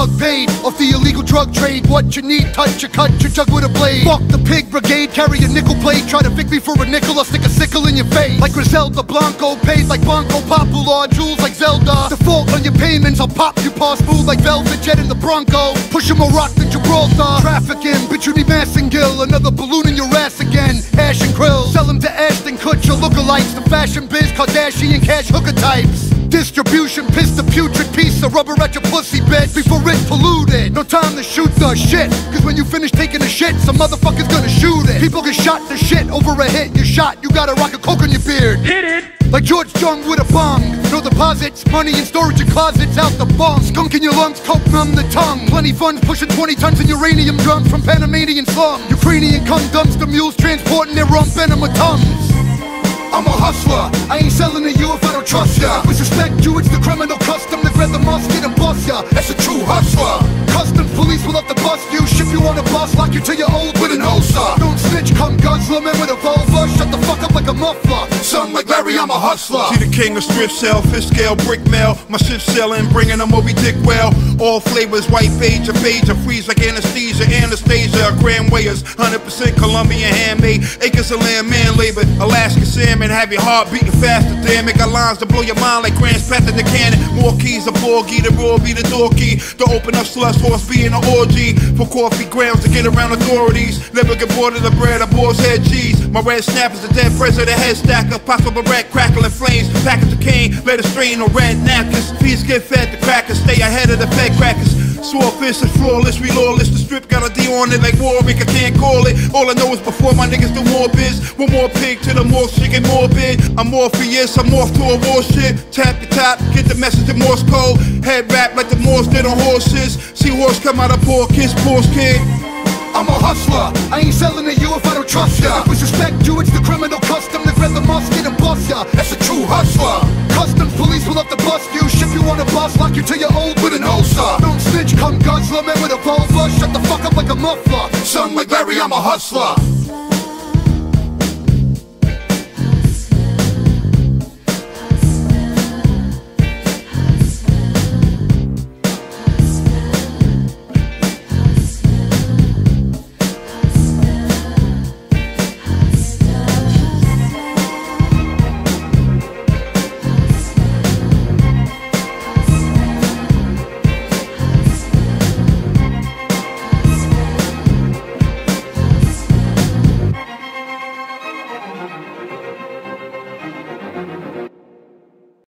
thug paid off the illegal drug trade. What you need, touch, you cut your jug with a blade. Fuck the pig brigade, carry a nickel plate. Try to pick me for a nickel, I'll stick a sickle in your face. Like Griselda Blanco, paid like Banco Popular, jewels like Zelda. Default on your payments, I'll pop you paw smooth like Velvet Jet in the Bronco. Push you more rock than Gibraltar. Trafficking, bitch you need Massengill. Another balloon in your ass again, Ash and Krill. Sell them to Ashton Kutcher lookalikes. The fashion biz, Kardashian cash hooker types. Distribution, piss the putrid piece of rubber at your pussy bed before it's polluted. No time to shoot the shit, cause when you finish taking a shit, some motherfucker's gonna shoot it. People get shot to shit over a hit, you're shot, you gotta rock a coke on your beard. Hit it! Like George Jung with a bong. No deposits, money in storage in closets out the bong. Skunk in your lungs, coke numb the tongue. Plenty funds pushing 20 tons in uranium drums from Panamanian slums. Ukrainian cum dumpster mules transporting their rump venom with tums. I'm a hustler, I ain't selling to you if I don't trust ya. With respect you, it's the criminal custom to grab the musket and bust ya. That's a true hustler. Customs police will have to bust you, ship you on a bus, lock you to your old with an ulcer. Don't snitch, come guzzler, man with a vulva. Shut the fuck up like a muffler. Son like Larry, I'm a hustler. See the king of strip sell, fish scale, brick mail. My ship selling, bringing a Moby Dick well. All flavors, white page, a freeze like anesthesia, Anastasia, Grand Wayers, 100% Colombian handmade. Acres of land, man labor, Alaska salmon. Have your heart beating faster, damn it. Got lines to blow your mind like Grand Spath in the cannon. More keys, a borgie, the raw be the door key. To open up slush, horse be in an orgy. For coffee grounds to get around authorities. Never get bored of the bread, a boar's head cheese. My red snap is the dead president, head stacker. Possible red crackling flames. Package of cane, let it strain on red napkins. Fees get fed to crackers, stay ahead of the fed crackers. Swordfish is flawless, we lawless. The strip got a D on it like Warwick, I can't call it. All I know is before my niggas do more biz. One more pig to the more chicken, more bid. I'm Morpheus, I'm off to a war shit. Tap the top, get the message in Morse code. Head wrap like the Moors did on horses. See horse come out of poor kids, poor kid. I'm a hustler, I ain't selling to you if I don't trust ya. With respect you, it's the criminal custom to grab the musket and bust ya. That's a true hustler. Customs police will have to bust you, ship you on a bus, lock you to your old with an ulcer. Don't snitch, come guzzler, man with a vulva. Shut the fuck up like a muffler. Son like Larry, I'm a hustler.